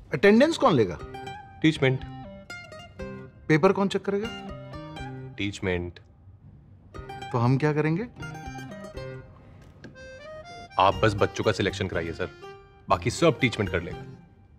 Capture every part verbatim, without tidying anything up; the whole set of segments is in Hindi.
अटेंडेंस कौन लेगा? टीचमेंट। पेपर कौन चेक करेगा? टीचमेंट। तो हम क्या करेंगे? आप बस बच्चों का सिलेक्शन कराइए सर, बाकी सब टीचमेंट कर लेगा।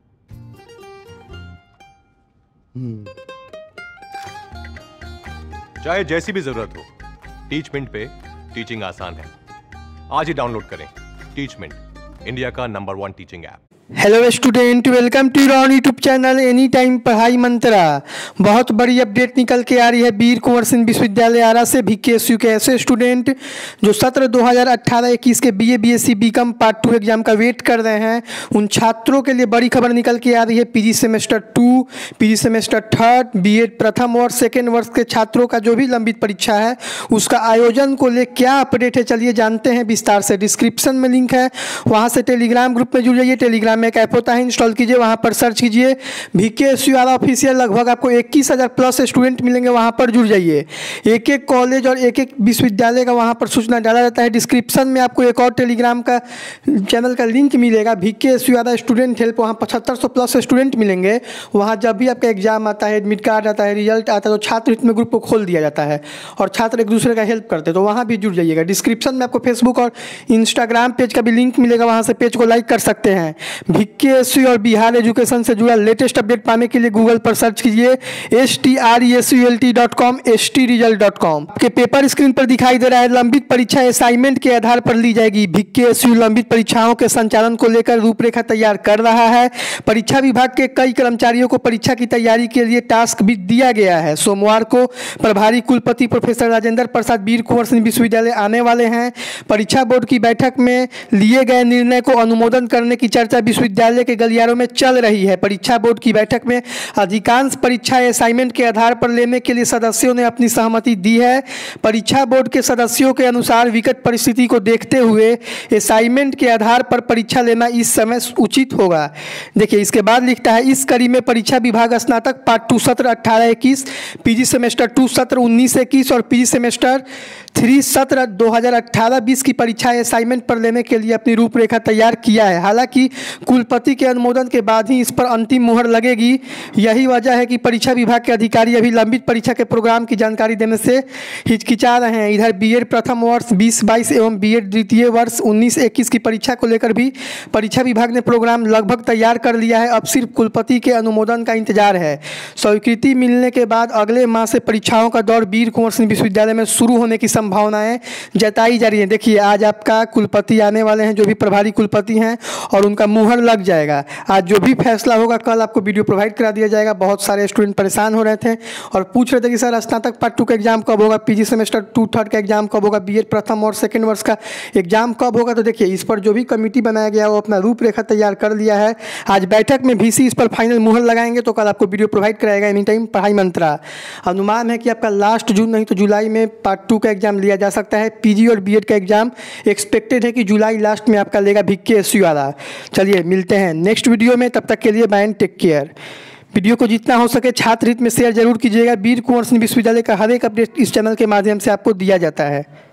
चाहे जैसी भी जरूरत हो, टीचमेंट पे टीचिंग आसान है। आज ही डाउनलोड करें टीचमेंट, इंडिया का number one teaching app. Hello student, welcome to your YouTube channel any time Padhai Mantra. बहुत बड़ी अपडेट निकल के आ रही है वीर कुंवर सिंह विश्वविद्यालय आरा से। वीकेएसयू के ऐसे स्टूडेंट जो सत्र दो हज़ार अठारह इक्कीस के BA BSc BCom part two exam का वेट कर रहे हैं, उन छात्रों के लिए बड़ी खबर निकल के आ रही है। PG semester two, PG semester third, BEd प्रथम वर्ष सेकेंड वर्ष के छात्रों का जो भी लंबित परीक्षा है उसका आयोजन को ले क्या अपडेट है, चलिए जानते हैं विस्तार से। डिस्क्रिप्शन में लिंक है, वहाँ से टेलीग्राम ग्रुप में जुड़ जाइए। टेलीग्राम में एक ऐप होता है, इंस्टॉल कीजिए, वहां पर सर्च कीजिए वीकेएसयू आरा ऑफिशियल। लगभग आपको इक्कीस हज़ार प्लस स्टूडेंट मिलेंगे, वहां पर जुड़ जाइए। एक एक कॉलेज और एक एक विश्वविद्यालय का वहां पर सूचना डाला जाता है। डिस्क्रिप्शन में आपको एक और टेलीग्राम का चैनल का लिंक मिलेगा, वीकेएसयू आरा स्टूडेंट हेल्प। वहाँ पचहत्तर सौ प्लस स्टूडेंट मिलेंगे। वहाँ जब भी आपका एग्जाम आता है, एडमिट कार्ड आता है, रिजल्ट आता है, तो छात्र हित में ग्रुप को खोल दिया जाता है और छात्र एक दूसरे का हेल्प करते हैं, तो वहाँ भी जुड़ जाइएगा। डिस्क्रिप्शन में आपको फेसबुक और इंस्टाग्राम पेज का भी लिंक मिलेगा, वहाँ से पेज को लाइक कर सकते हैं। वीकेएसयू और बिहार एजुकेशन से जुड़ा लेटेस्ट अपडेट पाने के लिए गूगल पर सर्च कीजिए S T R S U L T dot com, S T result dot com. आपके पेपर स्क्रीन पर दिखाई दे रहा है, लंबित परीक्षा असाइनमेंट के आधार पर ली जाएगी। वीकेएसयू लंबित परीक्षाओं के संचालन को लेकर रूपरेखा तैयार कर रहा है। परीक्षा विभाग के कई कर्मचारियों को परीक्षा की तैयारी के लिए टास्क भी दिया गया है। सोमवार को प्रभारी कुलपति प्रोफेसर राजेंद्र प्रसाद वीर कुंवर सिंह विश्वविद्यालय आने वाले हैं। परीक्षा बोर्ड की बैठक में लिए गए निर्णय को अनुमोदन करने की चर्चा विश्वविद्यालय के गलियारों में चल रही है। परीक्षा बोर्ड की बैठक में अधिकांश परीक्षा असाइनमेंट के आधार पर लेने के लिए सदस्यों ने अपनी सहमति दी है। परीक्षा बोर्ड के सदस्यों के अनुसार विकट परिस्थिति को देखते हुए असाइनमेंट के आधार पर परीक्षा लेना इस समय उचित होगा। देखिए इसके बाद लिखता है, इस कड़ी में परीक्षा विभाग स्नातक पार्ट टू सत्र अट्ठारह इक्कीस, पीजी सेमेस्टर टू सत्र उन्नीस इक्कीस और पीजी सेमेस्टर थ्री सत्र दो हज़ार अट्ठारह बीस की परीक्षा असाइनमेंट पर लेने के लिए अपनी रूपरेखा तैयार किया है। हालांकि कुलपति के अनुमोदन के बाद ही इस पर अंतिम मुहर लगेगी। यही वजह है कि परीक्षा विभाग के अधिकारी अभी लंबित परीक्षा के प्रोग्राम की जानकारी देने से हिचकिचा रहे हैं। इधर बीएड प्रथम वर्ष बीस बाईस एवं बीएड द्वितीय वर्ष उन्नीस इक्कीस की परीक्षा को लेकर भी परीक्षा विभाग ने प्रोग्राम लगभग तैयार कर लिया है। अब सिर्फ कुलपति के अनुमोदन का इंतजार है। स्वीकृति मिलने के बाद अगले माह से परीक्षाओं का दौर वीर कुंवर सिंह विश्वविद्यालय में शुरू होने की संभावनाएं जताई जा रही हैं। देखिए आज आपका कुलपति आने वाले हैं, जो भी प्रभारी कुलपति हैं, और उनका मुहर लग जाएगा। आज जो भी फैसला होगा कल आपको वीडियो प्रोवाइड करा दिया जाएगा। बहुत सारे स्टूडेंट परेशान हो रहे थे और पूछ रहे थे कि सर स्नातक पार्ट टू का एग्जाम कब होगा, पीजी सेमेस्टर टू थर्ड का एग्जाम कब होगा, बीएड प्रथम और सेकंड वर्ष का एग्जाम कब होगा। तो देखिए इस पर जो भी कमेटी बनाया गया वो अपना रूपरेखा तैयार कर लिया है। आज बैठक में वीसी इस पर फाइनल मुहर लगाएंगे, तो कल आपको वीडियो प्रोवाइड कराएगा एनी टाइम पढ़ाई मंत्रा। अनुमान है कि आपका लास्ट जून नहीं तो जुलाई में पार्ट टू का एग्जाम लिया जा सकता है। पीजी और बीएड का एग्जाम एक्सपेक्टेड है कि जुलाई लास्ट में आपका लेगा वीकेएसयू आरा। चलिए मिलते हैं नेक्स्ट वीडियो में, तब तक के लिए bye and take care. Video को जितना हो सके छात्र हित में शेयर जरूर कीजिएगा। वीर कुंवर सिंह विश्वविद्यालय का हर एक अपडेट इस चैनल के माध्यम से आपको दिया जाता है।